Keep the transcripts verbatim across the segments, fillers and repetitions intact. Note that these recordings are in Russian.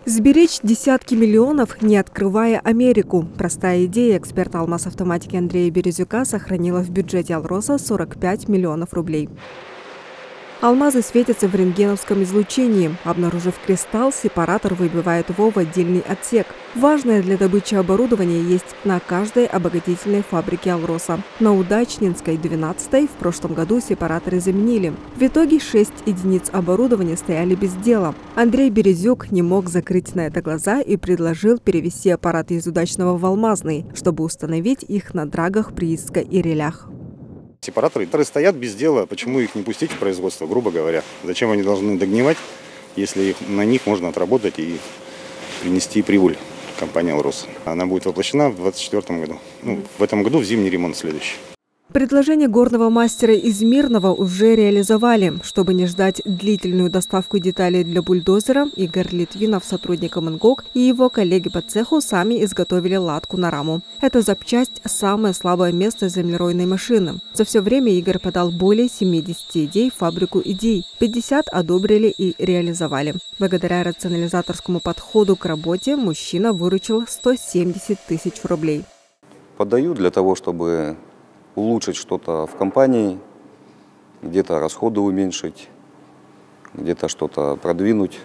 Сберечь десятки миллионов, не открывая Америку. Простая идея эксперта «Алмаз Автоматики» Андрея Березюка сохранила в бюджете «Алроса» сорок пять миллионов рублей. Алмазы светятся в рентгеновском излучении. Обнаружив кристалл, сепаратор выбивает его в отдельный отсек. Важное для добычи оборудование есть на каждой обогатительной фабрике «Алроса». На Удачнинской, двенадцатой, в прошлом году сепараторы заменили. В итоге шесть единиц оборудования стояли без дела. Андрей Березюк не мог закрыть на это глаза и предложил перевести аппараты из Удачного в Алмазный, чтобы установить их на драгах, прииска и релях. Сепараторы, которые стоят без дела, почему их не пустить в производство, грубо говоря? Зачем они должны догнивать, если их, на них можно отработать и принести прибыль компании «Алрос»? Она будет воплощена в двадцать четвёртом году. Ну, в этом году в зимний ремонт следующий. Предложение горного мастера из Мирного уже реализовали. Чтобы не ждать длительную доставку деталей для бульдозера, Игорь Литвинов, сотрудник МНГОК, и его коллеги по цеху сами изготовили латку на раму. Эта запчасть – самое слабое место землеройной машины. За все время Игорь подал более семидесяти идей в фабрику идей. пятьдесят одобрили и реализовали. Благодаря рационализаторскому подходу к работе мужчина выручил сто семьдесят тысяч рублей. Подаю для того, чтобы улучшить что-то в компании, где-то расходы уменьшить, где-то что-то продвинуть.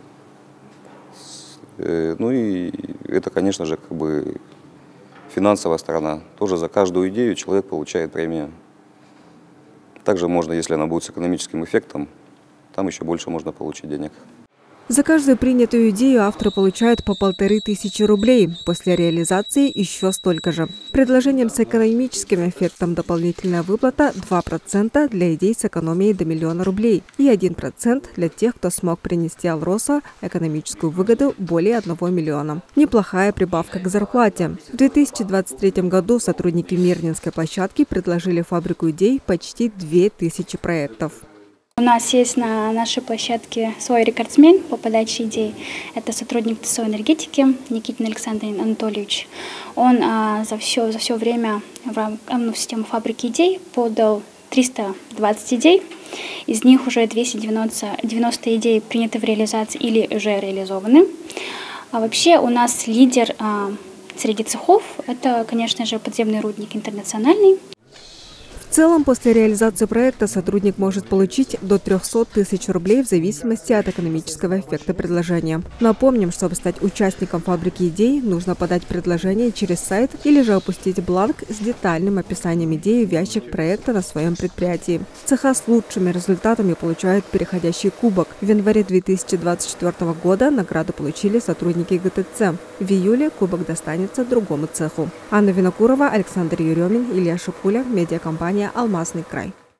Ну и это, конечно же, как бы финансовая сторона. Тоже за каждую идею человек получает премию. Также можно, если она будет с экономическим эффектом, там еще больше можно получить денег. За каждую принятую идею авторы получают по полторы тысячи рублей. После реализации еще столько же. Предложением с экономическим эффектом дополнительная выплата два процента для идей с экономией до миллиона рублей и один процент для тех, кто смог принести «Алроса» экономическую выгоду более одного миллиона. Неплохая прибавка к зарплате. В две тысячи двадцать третьем году сотрудники Мирнинской площадки предложили фабрику идей почти две тысячи проектов. У нас есть на нашей площадке свой рекордсмен по подаче идей. Это сотрудник ТСО энергетики Никитин Александр Анатольевич. Он а, за, все, за все время в, рам, ну, в систему фабрики идей подал триста двадцать идей. Из них уже двести девяносто идей приняты в реализации или уже реализованы. А вообще у нас лидер а, среди цехов – это, конечно же, подземный рудник «Интернациональный». В целом, после реализации проекта сотрудник может получить до трёхсот тысяч рублей в зависимости от экономического эффекта предложения. Напомним, чтобы стать участником фабрики идей, нужно подать предложение через сайт или же опустить бланк с детальным описанием идеи в ящик проекта на своем предприятии. Цеха с лучшими результатами получают переходящий кубок. В январе две тысячи двадцать четвёртого года награду получили сотрудники ГТЦ. В июле кубок достанется другому цеху. Анна Винокурова, Александр Еремин, Илья Шипуля, медиакомпания «Алмазный край».